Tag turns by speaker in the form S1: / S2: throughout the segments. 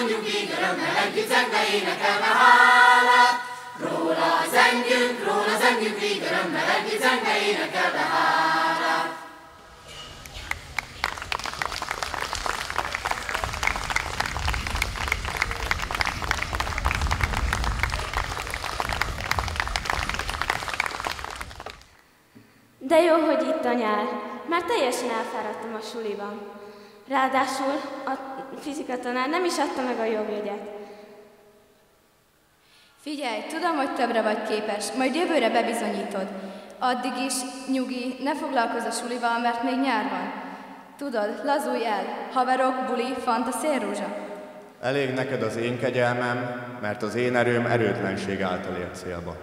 S1: nyugig, örömmel együtt zengve énekelve hálát. Róla zengjünk víg, örömmel együtt zengve énekelve hálát.
S2: De jó, hogy itt a nyár. Már teljesen elfáradtam a suliban. Ráadásul a fizikatanár nem is adta meg a jobb jegyet.
S3: Figyelj, tudom, hogy többre vagy képes, majd jövőre bebizonyítod. Addig is, nyugi, ne foglalkozz a sulival, mert még nyár van. Tudod, lazulj el, haverok, buli, fanta, szélrózsa.
S4: Elég neked az én kegyelmem, mert az én erőm erőtlenség által ér célba.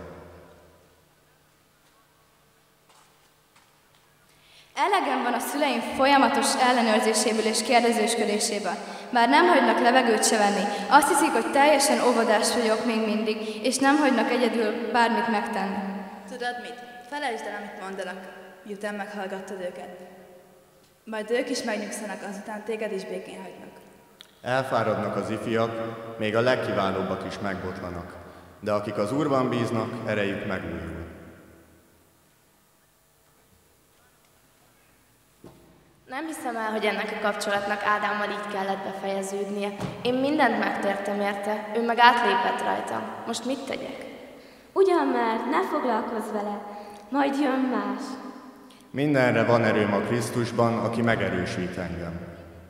S3: Elegem van a szüleim folyamatos ellenőrzéséből és kérdezősködéséből. Már nem hagynak levegőt se venni. Azt hiszik, hogy teljesen óvodás vagyok még mindig, és nem hagynak egyedül bármit megtenni.
S5: Tudod mit? Felejtsd el, amit mondanak, miután meghallgattad őket. Majd ők is megnyugszanak, azután téged is békén hagynak.
S4: Elfáradnak az ifjak, még a legkiválóbbak is megbotlanak. De akik az Úrban bíznak, erejük megújul.
S2: Nem hiszem el, hogy ennek a kapcsolatnak Ádámmal így kellett befejeződnie. Én mindent megtértem érte, ő meg átlépett rajtam. Most mit tegyek? Ugyan már, ne foglalkozz vele, majd jön más.
S4: Mindenre van erőm a Krisztusban, aki megerősít engem.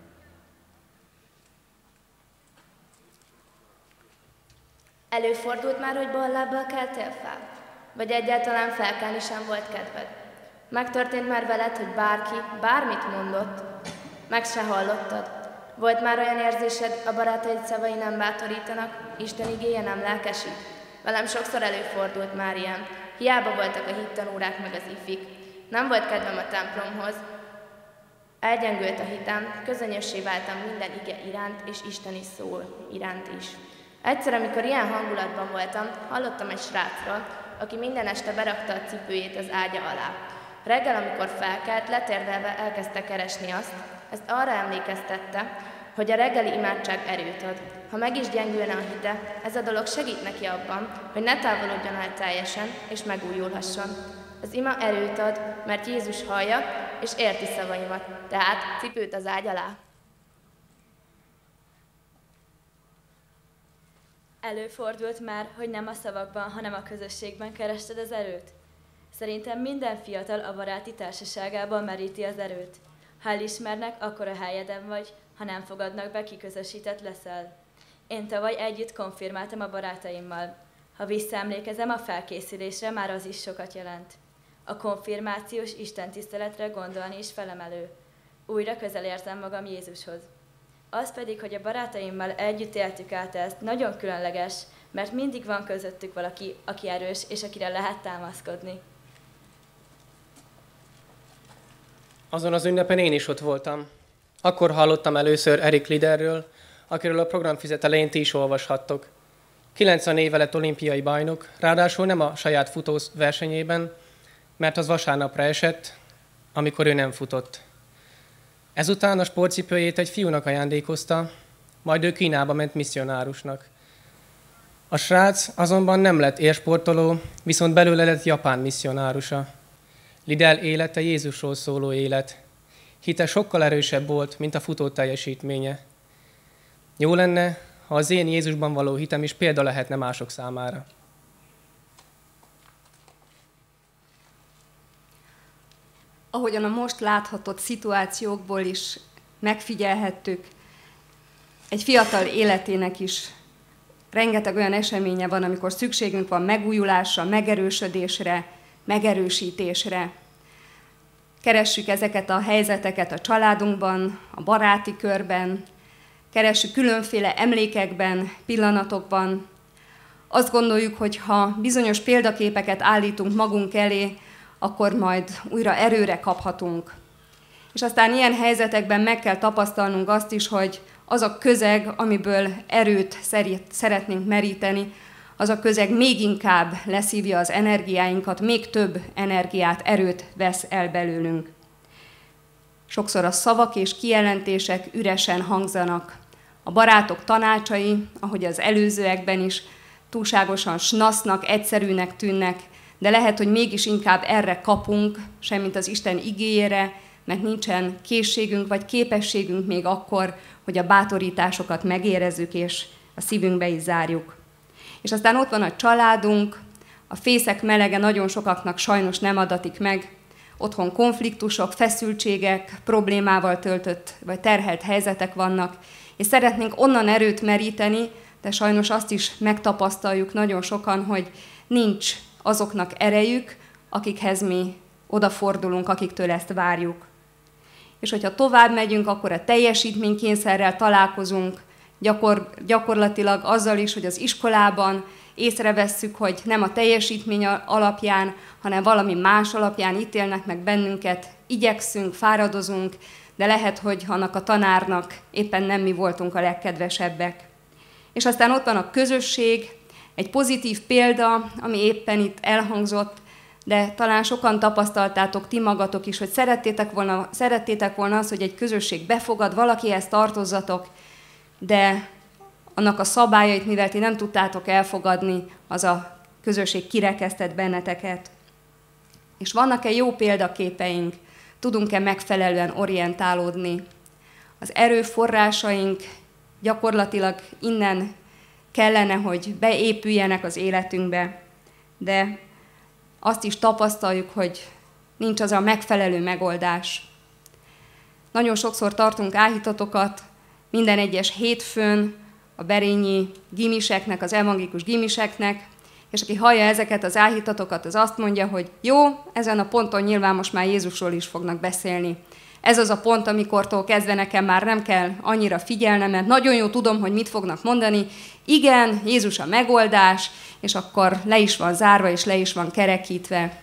S2: Előfordult már, hogy ballábbal keltél fel? Vagy egyáltalán felkelni sem volt kedved? Megtörtént már veled, hogy bárki bármit mondott, meg se hallottad? Volt már olyan érzésed, a barátaid szavai nem bátorítanak, Isten igéje nem lelkesít? Velem sokszor előfordult már ilyen. Hiába voltak a hittanórák meg az ifik. Nem volt kedvem a templomhoz. Elgyengült a hitem, közönössé váltam minden ige iránt, és isteni szó iránt is. Egyszer, amikor ilyen hangulatban voltam, hallottam egy srácról, aki minden este berakta a cipőjét az ágya alá. Reggel, amikor felkelt, letérdelve elkezdte keresni azt, ezt arra emlékeztette, hogy a reggeli imádság erőt ad. Ha meg is gyengülne a hite, ez a dolog segít neki abban, hogy ne távolodjon el teljesen, és megújulhasson. Az ima erőt ad, mert Jézus hallja, és érti szavaimat, tehát cipőt az ágy alá.
S6: Előfordult már, hogy nem a szavakban, hanem a közösségben kerested az erőt? Szerintem minden fiatal a baráti társaságában meríti az erőt. Ha elismernek, akkor a helyeden vagy, ha nem fogadnak be, kiközösített leszel. Én tavaly együtt konfirmáltam a barátaimmal. Ha visszaemlékezem a felkészülésre, már az is sokat jelent. A konfirmációs istentiszteletre gondolni is felemelő. Újra közel érzem magam Jézushoz. Az pedig, hogy a barátaimmal együtt éltük át ezt, nagyon különleges, mert mindig van közöttük valaki, aki erős, és akire lehet támaszkodni.
S7: Azon az ünnepen én is ott voltam. Akkor hallottam először Erik Liderről, akiről a programfüzet elején ti is olvashattok. 90 éve lett olimpiai bajnok, ráadásul nem a saját futós versenyében, mert az vasárnapra esett, amikor ő nem futott. Ezután a sportcipőjét egy fiúnak ajándékozta, majd ő Kínába ment misszionárusnak. A srác azonban nem lett élsportoló, viszont belőle lett japán misszionárusa. Lidl élete Jézusról szóló élet. Hite sokkal erősebb volt, mint a futó teljesítménye. Jó lenne, ha az én Jézusban való hitem is példa lehetne mások számára.
S8: Ahogyan a most láthatott szituációkból is megfigyelhettük, egy fiatal életének is rengeteg olyan eseménye van, amikor szükségünk van megújulásra, megerősödésre, megerősítésre. Keressük ezeket a helyzeteket a családunkban, a baráti körben, keressük különféle emlékekben, pillanatokban. Azt gondoljuk, hogy ha bizonyos példaképeket állítunk magunk elé, akkor majd újra erőre kaphatunk. És aztán ilyen helyzetekben meg kell tapasztalnunk azt is, hogy az a közeg, amiből erőt szeretnénk meríteni, az a közeg még inkább leszívja az energiáinkat, még több energiát, erőt vesz el belőlünk. Sokszor a szavak és kijelentések üresen hangzanak, A barátok tanácsai, ahogy az előzőekben is, túlságosan snasznak, egyszerűnek tűnnek, de lehet, hogy mégis inkább erre kapunk, semmint az Isten igéjére, mert nincsen készségünk vagy képességünk még akkor, hogy a bátorításokat megérezzük és a szívünkbe is zárjuk. És aztán ott van a családunk, a fészek melege nagyon sokaknak sajnos nem adatik meg, otthon konfliktusok, feszültségek, problémával töltött vagy terhelt helyzetek vannak, és szeretnénk onnan erőt meríteni, de sajnos azt is megtapasztaljuk nagyon sokan, hogy nincs azoknak erejük, akikhez mi odafordulunk, akiktől ezt várjuk. És hogyha tovább megyünk, akkor a teljesítménykényszerrel találkozunk, gyakorlatilag azzal is, hogy az iskolában észrevesszük, hogy nem a teljesítmény alapján, hanem valami más alapján ítélnek meg bennünket, igyekszünk, fáradozunk, de lehet, hogy annak a tanárnak éppen nem mi voltunk a legkedvesebbek. És aztán ott van a közösség, egy pozitív példa, ami éppen itt elhangzott, de talán sokan tapasztaltátok ti magatok is, hogy szerettétek volna azt, hogy egy közösség befogad, valakihez tartozzatok, de annak a szabályait, mivel ti nem tudtátok elfogadni, az a közösség kirekesztett benneteket. És vannak-e jó példaképeink? Tudunk-e megfelelően orientálódni? Az erőforrásaink gyakorlatilag innen kellene, hogy beépüljenek az életünkbe, de azt is tapasztaljuk, hogy nincs az a megfelelő megoldás. Nagyon sokszor tartunk áhítatokat, minden egyes hétfőn a berényi gimiseknek, az evangélikus gimiseknek, és aki hallja ezeket az áhítatokat, az azt mondja, hogy jó, ezen a ponton nyilván most már Jézusról is fognak beszélni. Ez az a pont, amikortól kezdve nekem már nem kell annyira figyelnem, mert nagyon jó tudom, hogy mit fognak mondani. Igen, Jézus a megoldás, és akkor le is van zárva, és le is van kerekítve.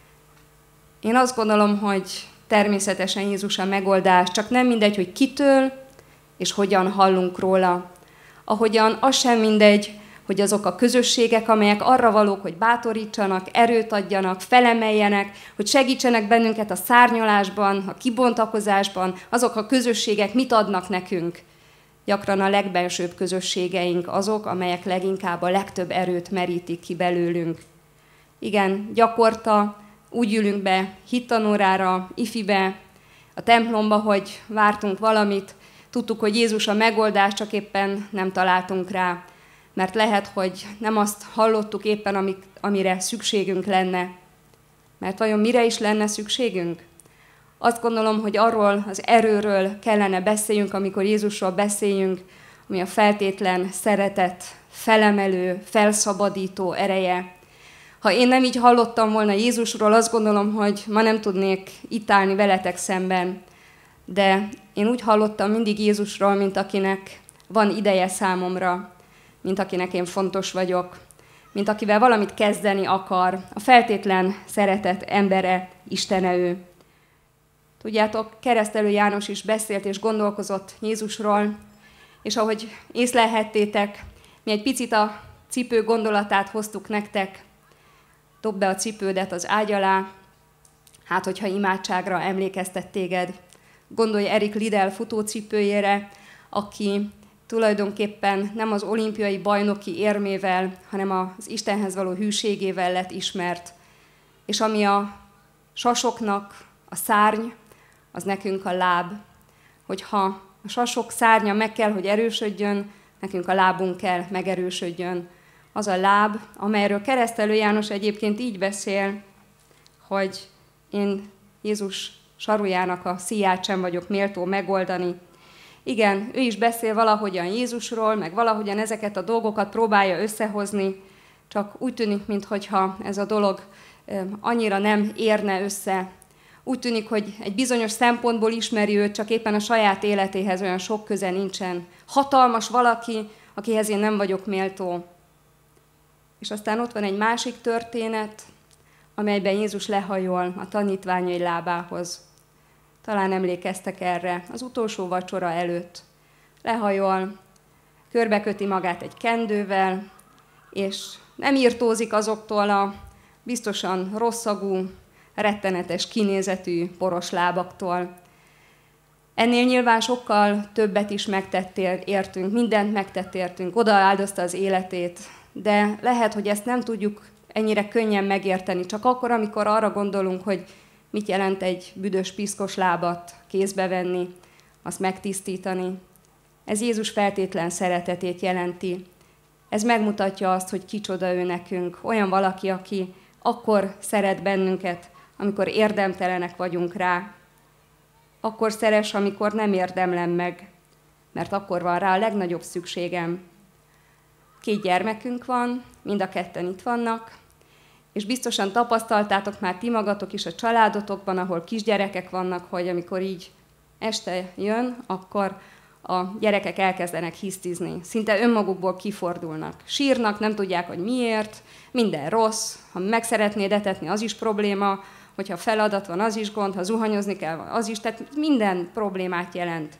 S8: Én azt gondolom, hogy természetesen Jézus a megoldás, csak nem mindegy, hogy kitől, és hogyan hallunk róla. Ahogyan az sem mindegy, hogy azok a közösségek, amelyek arra valók, hogy bátorítsanak, erőt adjanak, felemeljenek, hogy segítsenek bennünket a szárnyalásban, a kibontakozásban, azok a közösségek mit adnak nekünk. Gyakran a legbensőbb közösségeink azok, amelyek leginkább a legtöbb erőt merítik ki belőlünk. Igen, gyakorta úgy ülünk be hittanórára, ifibe, a templomba, hogy vártunk valamit, tudtuk, hogy Jézus a megoldás, csak éppen nem találtunk rá. Mert lehet, hogy nem azt hallottuk éppen, amire szükségünk lenne. Mert vajon mire is lenne szükségünk? Azt gondolom, hogy arról az erőről kellene beszéljünk, amikor Jézusról beszéljünk, ami a feltétlen szeretet, felemelő, felszabadító ereje. Ha én nem így hallottam volna Jézusról, azt gondolom, hogy ma nem tudnék itt állni veletek szemben. De én úgy hallottam mindig Jézusról, mint akinek van ideje számomra, mint akinek én fontos vagyok, mint akivel valamit kezdeni akar, a feltétlen szeretett embere, Istene ő. Tudjátok, Keresztelő János is beszélt és gondolkozott Jézusról, és ahogy észlelhettétek, mi egy picit a cipő gondolatát hoztuk nektek. Dobd be a cipődet az ágy alá, hát hogyha imádságra emlékeztet téged. Gondolj Erik Liddell futócipőjére, aki tulajdonképpen nem az olimpiai bajnoki érmével, hanem az Istenhez való hűségével lett ismert. És ami a sasoknak a szárny, az nekünk a láb. Hogyha a sasok szárnya meg kell, hogy erősödjön, nekünk a lábunk kell megerősödjön. Az a láb, amelyről Keresztelő János egyébként így beszél, hogy én Jézus sarujának a szíját sem vagyok méltó megoldani. Igen, ő is beszél valahogyan Jézusról, meg valahogyan ezeket a dolgokat próbálja összehozni, csak úgy tűnik, mintha ez a dolog annyira nem érne össze. Úgy tűnik, hogy egy bizonyos szempontból ismeri őt, csak éppen a saját életéhez olyan sok köze nincsen. Hatalmas valaki, akihez én nem vagyok méltó. És aztán ott van egy másik történet, amelyben Jézus lehajol a tanítványai lábához. Talán emlékeztek erre, az utolsó vacsora előtt. Lehajol, körbeköti magát egy kendővel, és nem irtózik azoktól a biztosan rosszagú, rettenetes kinézetű poros lábaktól. Ennél nyilván sokkal többet is megtettél, értünk, mindent megtett értünk, odaáldozta az életét, de lehet, hogy ezt nem tudjuk ennyire könnyen megérteni, csak akkor, amikor arra gondolunk, hogy mit jelent egy büdös piszkos lábat kézbe venni, azt megtisztítani. Ez Jézus feltétlen szeretetét jelenti. Ez megmutatja azt, hogy kicsoda ő nekünk, olyan valaki, aki akkor szeret bennünket, amikor érdemtelenek vagyunk rá. Akkor szeres, amikor nem érdemlem meg, mert akkor van rá a legnagyobb szükségem. 2 gyermekünk van, mind a ketten itt vannak, és biztosan tapasztaltátok már ti magatok is a családotokban, ahol kisgyerekek vannak, hogy amikor így este jön, akkor a gyerekek elkezdenek hisztizni, szinte önmagukból kifordulnak. Sírnak, nem tudják, hogy miért, minden rossz, ha meg szeretnéd etetni, az is probléma, hogyha feladat van, az is gond, ha zuhanyozni kell, az is, tehát minden problémát jelent.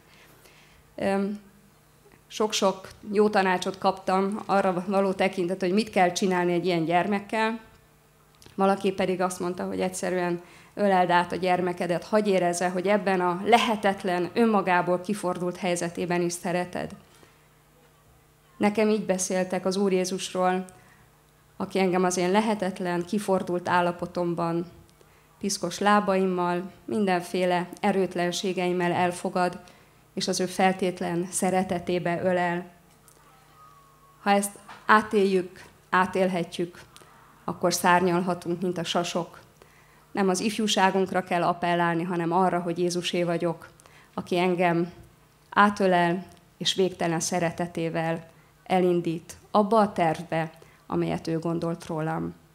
S8: Sok-sok jó tanácsot kaptam arra való tekintet, hogy mit kell csinálni egy ilyen gyermekkel. Valaki pedig azt mondta, hogy egyszerűen öleld át a gyermekedet, hagyj érezze, hogy ebben a lehetetlen, önmagából kifordult helyzetében is szereted. Nekem így beszéltek az Úr Jézusról, aki engem az én lehetetlen, kifordult állapotomban, piszkos lábaimmal, mindenféle erőtlenségeimmel elfogad, és az ő feltétlen szeretetébe ölel. Ha ezt átéljük, átélhetjük, akkor szárnyalhatunk, mint a sasok. Nem az ifjúságunkra kell appellálni, hanem arra, hogy Jézusé vagyok, aki engem átölel és végtelen szeretetével elindít abba a tervbe, amelyet ő gondolt rólam.